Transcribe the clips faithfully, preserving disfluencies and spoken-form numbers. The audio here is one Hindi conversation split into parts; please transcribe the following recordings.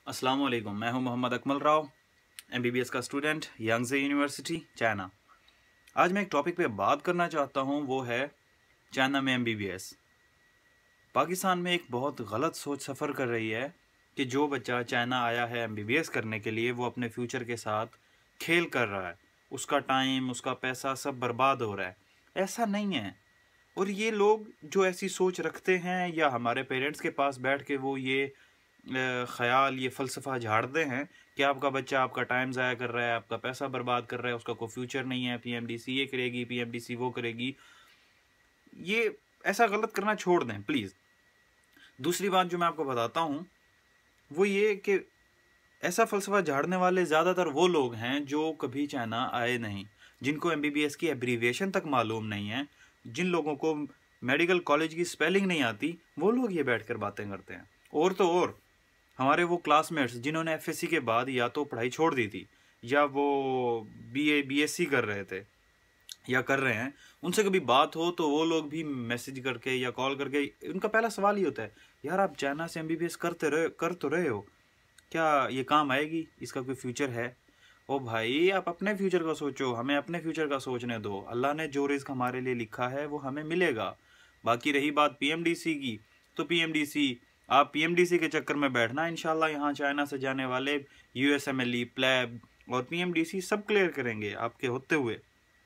अस्सलाम वालेकुम। मैं हूं Mohammad Akmal Rao, M B B S का स्टूडेंट, यांगजे यूनिवर्सिटी, चाइना। आज मैं एक टॉपिक पे बात करना चाहता हूं, वो है चाइना में M B B S. Pakistan में एक बहुत गलत सोच सफ़र कर रही है कि जो बच्चा चाइना आया है एम बी बी एस करने के लिए, वो अपने फ्यूचर के साथ खेल कर रहा है। उसका टाइम, उसका पैसा सब बर्बाद हो रहा है। ऐसा नहीं है। और ये लोग जो ऐसी सोच रखते हैं, या हमारे पेरेंट्स के पास बैठ के वो ये ख्याल, ये फ़लसफ़ा झाड़ते हैं कि आपका बच्चा आपका टाइम ज़ाया कर रहा है, आपका पैसा बर्बाद कर रहा है, उसका कोई फ्यूचर नहीं है, पी एम डी सी ये करेगी, पी एम डी सी वो करेगी। ये ऐसा गलत करना छोड़ दें प्लीज़। दूसरी बात जो मैं आपको बताता हूँ वो ये कि ऐसा फ़लसफ़ा झाड़ने वाले ज़्यादातर वो लोग हैं जो कभी चाइना आए नहीं, जिनको एम बी बी एस की एब्रीविएशन तक मालूम नहीं है, जिन लोगों को मेडिकल कॉलेज की स्पेलिंग नहीं आती, वो लोग ये बैठकर बातें करते हैं। और तो और हमारे वो क्लासमेट्स जिन्होंने एफ एस सी के बाद या तो पढ़ाई छोड़ दी थी, या वो B A B S C कर रहे थे या कर रहे हैं, उनसे कभी बात हो तो वो लोग भी मैसेज करके या कॉल करके उनका पहला सवाल ही होता है, यार आप चाइना से एम बी बी एस करते रहे कर तो रहे हो, क्या ये काम आएगी, इसका कोई फ्यूचर है? ओ भाई, आप अपने फ्यूचर का सोचो, हमें अपने फ्यूचर का सोचने दो। अल्लाह ने जो रिस्क हमारे लिए लिखा है वो हमें मिलेगा। बाकी रही बात पी एम डी सी की, तो पी एम डी सी, आप पी एम डी सी के चक्कर में बैठना, इंशाल्लाह यहाँ चाइना से जाने वाले U S M L E, PLAB और पी एम डी सी सब क्लियर करेंगे आपके होते हुए।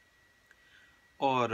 और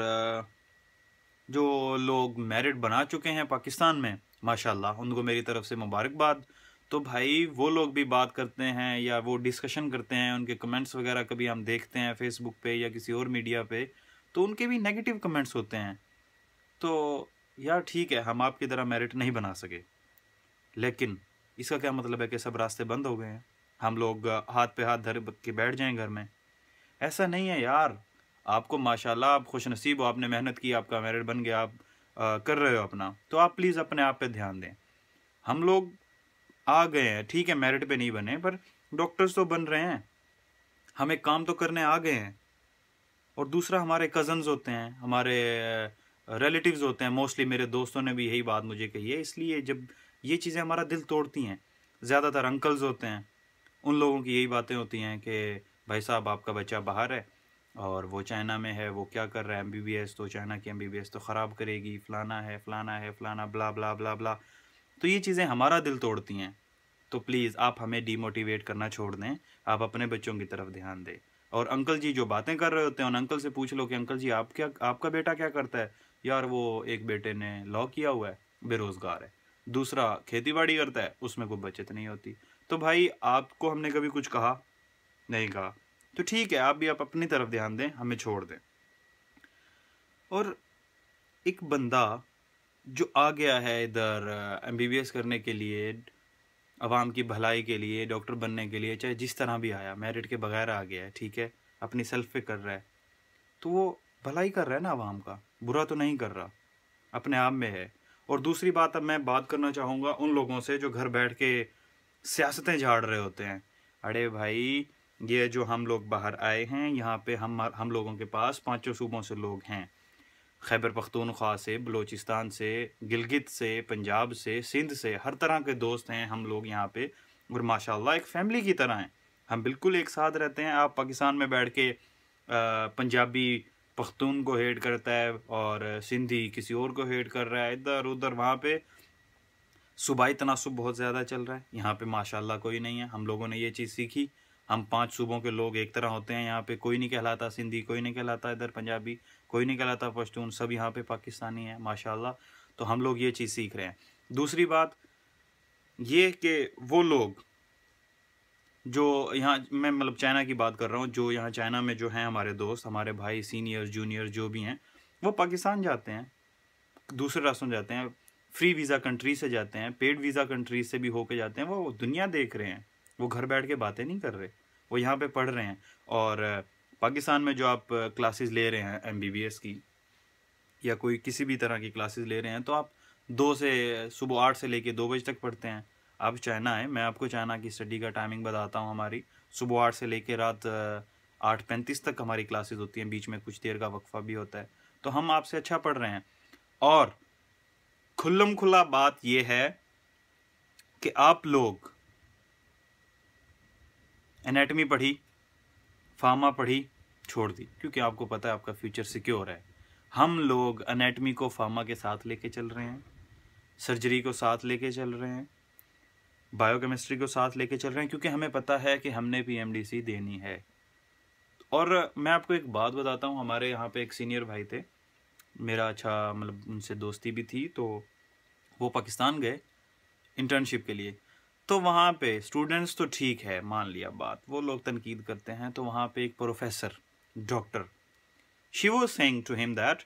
जो लोग मेरिट बना चुके हैं पाकिस्तान में, माशाल्लाह, उनको मेरी तरफ से मुबारकबाद। तो भाई वो लोग भी बात करते हैं या वो डिस्कशन करते हैं, उनके कमेंट्स वगैरह कभी हम देखते हैं फेसबुक पे या किसी और मीडिया पे, तो उनके भी नेगेटिव कमेंट्स होते हैं। तो यार ठीक है, हम आपकी तरह मेरिट नहीं बना सके, लेकिन इसका क्या मतलब है कि सब रास्ते बंद हो गए हैं, हम लोग हाथ पे हाथ धर के बैठ जाएं घर में? ऐसा नहीं है यार। आपको माशाल्लाह, आप खुश नसीब हो, आपने मेहनत की, आपका मेरिट बन गया, आप आ, कर रहे हो अपना, तो आप प्लीज़ अपने आप पे ध्यान दें। हम लोग आ गए हैं, ठीक है, मेरिट पे नहीं बने, पर डॉक्टर्स तो बन रहे हैं, हम एक काम तो करने आ गए हैं। और दूसरा, हमारे कज़न्स होते हैं, हमारे रिलेटिव्स होते हैं, मोस्टली मेरे दोस्तों ने भी यही बात मुझे कही है, इसलिए जब ये चीज़ें हमारा दिल तोड़ती हैं, ज़्यादातर अंकल्स होते हैं, उन लोगों की यही बातें होती हैं कि भाई साहब आपका बच्चा बाहर है और वो चाइना में है, वो क्या कर रहा है, एम बी बी एस तो चाइना की एम बी बी एस तो ख़राब करेगी, फ़लाना है फ़लाना है फ़लाना, ब्ला ब्ला ब्ला ब्ला। तो ये चीज़ें हमारा दिल तोड़ती हैं। तो प्लीज़ आप हमें डीमोटिवेट करना छोड़ दें, आप अपने बच्चों की तरफ ध्यान दें। और अंकल जी जो बातें कर रहे होते हैं, उन अंकल से पूछ लो कि अंकल जी आप क्या, आपका बेटा क्या करता है? यार वो एक बेटे ने लॉ किया हुआ है, बेरोज़गार है, दूसरा खेती बाड़ी करता है, उसमें कोई बचत नहीं होती। तो भाई आपको हमने कभी कुछ कहा नहीं? कहा तो ठीक है, आप भी आप अपनी तरफ ध्यान दें, हमें छोड़ दें। और एक बंदा जो आ गया है इधर एम बी बी एस करने के लिए, अवाम की भलाई के लिए, डॉक्टर बनने के लिए, चाहे जिस तरह भी आया, मेरिट के बगैर आ गया है, ठीक है, अपनी सेल्फ पे कर रहा है, तो वो भलाई कर रहा है ना अवाम का, बुरा तो नहीं कर रहा, अपने आप में है। और दूसरी बात, अब मैं बात करना चाहूँगा उन लोगों से जो घर बैठ के सियासतें झाड़ रहे होते हैं। अरे भाई, ये जो हम लोग बाहर आए हैं, यहाँ पे हम हम लोगों के पास पाँचों सूबों से लोग हैं, खैबर पख्तूनख्वा से, बलूचिस्तान से, गिलगित से, पंजाब से, सिंध से, हर तरह के दोस्त हैं हम लोग यहाँ पे, और माशाल्लाह एक फ़ैमिली की तरह हैं, हम बिल्कुल एक साथ रहते हैं। आप पाकिस्तान में बैठ के पंजाबी पख्तून को हेट करता है और सिंधी किसी और को हेट कर रहा है, इधर उधर, वहाँ पे सूबाई तनासुब बहुत ज़्यादा चल रहा है। यहाँ पे माशाल्लाह कोई नहीं है। हम लोगों ने ये चीज़ सीखी, हम पांच सूबों के लोग एक तरह होते हैं। यहाँ पे कोई नहीं कहलाता सिंधी, कोई नहीं कहलाता इधर पंजाबी, कोई नहीं कहलाता पश्तून, सब यहाँ पे पाकिस्तानी है माशाल्लाह। तो हम लोग ये चीज़ सीख रहे हैं। दूसरी बात ये कि वो लोग जो यहाँ, मैं मतलब चाइना की बात कर रहा हूँ, जो यहाँ चाइना में जो हैं हमारे दोस्त, हमारे भाई, सीनियर जूनियर जो भी हैं, वो पाकिस्तान जाते हैं, दूसरे रास्तों जाते हैं, फ्री वीज़ा कंट्री से जाते हैं, पेड वीज़ा कंट्री से भी होके जाते हैं। वो दुनिया देख रहे हैं, वो घर बैठ के बातें नहीं कर रहे, वो यहाँ पे पढ़ रहे हैं। और पाकिस्तान में जो आप क्लासेस ले रहे हैं एम बी बी एस की या कोई किसी भी तरह की क्लासेस ले रहे हैं, तो आप दो से सुबह आठ से लेके दो बजे तक पढ़ते हैं। अब चाइना है, मैं आपको चाइना की स्टडी का टाइमिंग बताता हूँ। हमारी सुबह आठ से लेके रात आठ पैंतीस तक हमारी क्लासेस होती हैं, बीच में कुछ देर का वक्फा भी होता है। तो हम आपसे अच्छा पढ़ रहे हैं। और खुल्लम खुल्ला बात यह है कि आप लोग एनाटमी पढ़ी, फार्मा पढ़ी, छोड़ दी, क्योंकि आपको पता है आपका फ्यूचर सिक्योर है। हम लोग एनाटमी को फार्मा के साथ लेके चल रहे हैं, सर्जरी को साथ लेके चल रहे हैं, बायोकेमिस्ट्री को साथ लेके चल रहे हैं, क्योंकि हमें पता है कि हमने पीएमडीसी देनी है। और मैं आपको एक बात बताता हूँ, हमारे यहाँ पे एक सीनियर भाई थे, मेरा अच्छा मतलब उनसे दोस्ती भी थी, तो वो पाकिस्तान गए इंटर्नशिप के लिए। तो वहाँ पे स्टूडेंट्स तो ठीक है, मान लिया बात, वो लोग तनकीद करते हैं, तो वहाँ पे एक professor doctor, she was saying to him that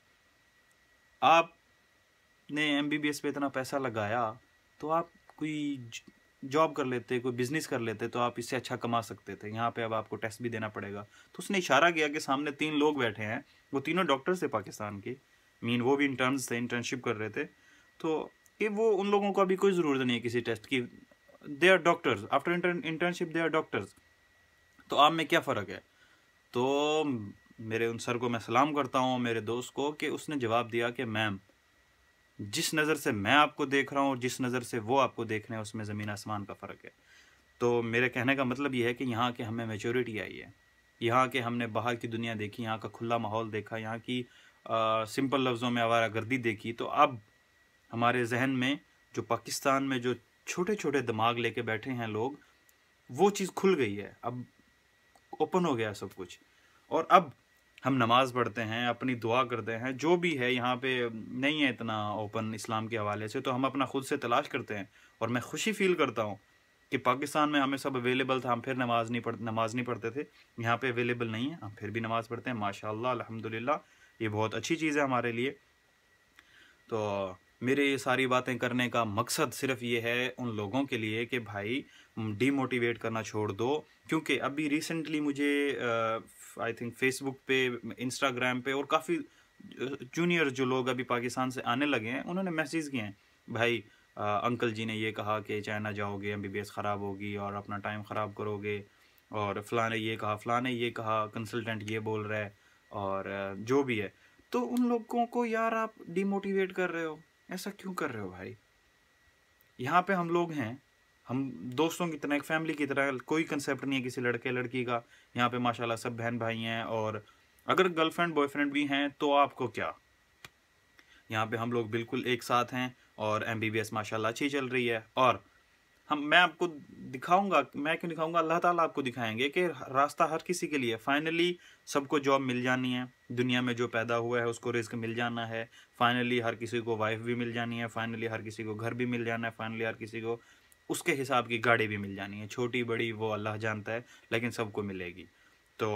आपने एमबीबीएस पे इतना पैसा लगाया तो आप कोई जॉब कर लेते, कोई बिजनेस कर लेते, तो आप इससे अच्छा कमा सकते थे। यहाँ पे अब आपको टेस्ट भी देना पड़ेगा। तो उसने इशारा किया कि सामने तीन लोग बैठे हैं, वो तीनों डॉक्टर्स थे पाकिस्तान के, मीन वो भी इंटर्न्स थे, इंटर्नशिप कर रहे थे। तो ये वो उन लोगों को अभी कोई ज़रूरत नहीं है किसी टेस्ट की, they are doctors, after internship they are doctors. तो आप में क्या फ़र्क है? तो मेरे उन सर को मैं सलाम करता हूँ, मेरे दोस्त को, कि उसने जवाब दिया कि मैम, जिस नज़र से मैं आपको देख रहा हूँ और जिस नज़र से वो आपको देख रहे हैं, उसमें ज़मीन आसमान का फ़र्क है। तो मेरे कहने का मतलब ये है कि यहाँ के हमें मैच्योरिटी आई है, यहाँ के हमने बाहर की दुनिया देखी, यहाँ का खुला माहौल देखा, यहाँ की आ, सिंपल लफ्ज़ों में आवारागर्दी देखी। तो अब हमारे जहन में जो पाकिस्तान में जो छोटे छोटे दिमाग लेके बैठे हैं लोग, वो चीज़ खुल गई है, अब ओपन हो गया सब कुछ। और अब हम नमाज़ पढ़ते हैं, अपनी दुआ करते हैं, जो भी है यहाँ पे नहीं है इतना ओपन इस्लाम के हवाले से, तो हम अपना खुद से तलाश करते हैं। और मैं खुशी फील करता हूँ कि पाकिस्तान में हमें सब अवेलेबल था, हम फिर नमाज नहीं पढ़ नमाज नहीं पढ़ते थे, यहाँ पे अवेलेबल नहीं है, हम फिर भी नमाज़ पढ़ते हैं। माशाअल्लाह, अल्हम्दुलिल्लाह, ये बहुत अच्छी चीज़ है हमारे लिए। तो मेरे ये सारी बातें करने का मकसद सिर्फ ये है उन लोगों के लिए कि भाई डीमोटिवेट करना छोड़ दो। क्योंकि अभी रिसेंटली मुझे आई थिंक फेसबुक पे, इंस्टाग्राम पे, और काफ़ी जूनियर जो लोग अभी पाकिस्तान से आने लगे हैं, उन्होंने मैसेज किए हैं, भाई आ, अंकल जी ने ये कहा कि चाइना जाओगे एमबीबीएस ख़राब होगी और अपना टाइम ख़राब करोगे, और फ़लाँ ने ये कहा, फ़लाँ ने ये कहा, कंसल्टेंट ये बोल रहा है, और आ, जो भी है। तो उन लोगों को यार आप डिमोटिवेट कर रहे हो, ऐसा क्यों कर रहे हो भाई? यहाँ पे हम लोग हैं, हम दोस्तों की तरह, एक फैमिली की तरह, कोई कंसेप्ट नहीं है किसी लड़के लड़की का। यहाँ पे माशाल्लाह सब बहन भाई हैं, और अगर गर्लफ्रेंड बॉयफ्रेंड भी हैं तो आपको क्या, यहाँ पे हम लोग बिल्कुल एक साथ हैं। और एमबीबीएस माशाल्लाह अच्छी चल रही है। और हम मैं आपको दिखाऊंगा, मैं क्यों दिखाऊंगा, अल्लाह ताला आपको दिखाएंगे कि रास्ता हर किसी के लिए, फाइनली सबको जॉब मिल जानी है, दुनिया में जो पैदा हुआ है उसको रिस्क मिल जाना है, फाइनली हर किसी को वाइफ भी मिल जानी है, फाइनली हर किसी को घर भी मिल जाना है, फाइनली हर किसी को उसके हिसाब की गाड़ी भी मिल जानी है, छोटी बड़ी वो अल्लाह जानता है, लेकिन सबको मिलेगी। तो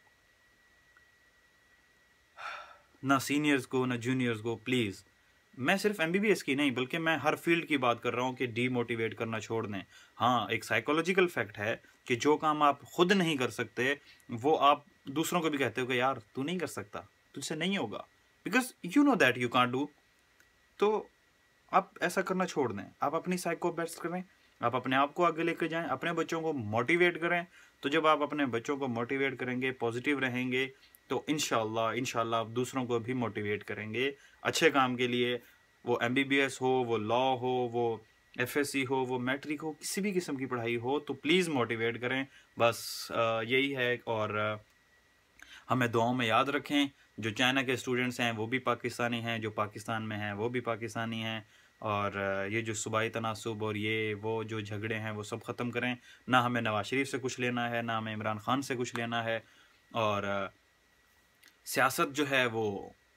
ना सीनियर्स को ना जूनियर्स को प्लीज़, मैं सिर्फ एमबीबीएस की नहीं बल्कि मैं हर फील्ड की बात कर रहा हूँ कि डीमोटिवेट करना छोड़ दें। हाँ, एक साइकोलॉजिकल फैक्ट है कि जो काम आप खुद नहीं कर सकते वो आप दूसरों को भी कहते हो कि यार तू नहीं कर सकता, तुझसे नहीं होगा, because you know that you can't do. तो आप ऐसा करना छोड़ दें, आप अपनी साइको बेस्ट करें, आप अपने आप को आगे लेकर जाएं, अपने बच्चों को मोटिवेट करें। तो जब आप अपने बच्चों को मोटिवेट करेंगे, पॉजिटिव रहेंगे, तो इंशाल्लाह इंशाल्लाह आप दूसरों को भी मोटिवेट करेंगे अच्छे काम के लिए। वो एमबीबीएस हो, वो लॉ हो, वो एफएससी हो, वो मैट्रिक हो, किसी भी किस्म की पढ़ाई हो, तो प्लीज़ मोटिवेट करें। बस यही है। और हमें दुआओं में याद रखें। जो चाइना के स्टूडेंट्स हैं वो भी पाकिस्तानी हैं, जो पाकिस्तान में हैं वो भी पाकिस्तानी हैं। और ये जो सूबाई तनासुब और ये वो जो झगड़े हैं वो सब ख़त्म करें। ना हमें नवाज शरीफ से कुछ लेना है, ना हमें इमरान खान से कुछ लेना है। और सियासत जो है वो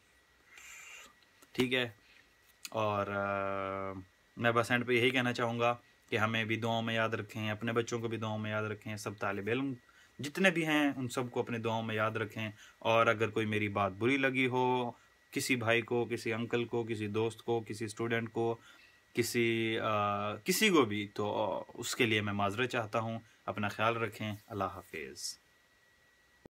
ठीक है। और आ, मैं बस एंड पे यही कहना चाहूँगा कि हमें भी दुआओं में याद रखें, अपने बच्चों को भी दुआओं में याद रखें, सब तालिब इल्म जितने भी हैं उन सबको अपने दुआओं में याद रखें। और अगर कोई मेरी बात बुरी लगी हो, किसी भाई को, किसी अंकल को, किसी दोस्त को, किसी स्टूडेंट को, किसी आ, किसी को भी, तो उसके लिए मैं माजरत चाहता हूँ। अपना ख्याल रखें। अल्लाह हाफिज़।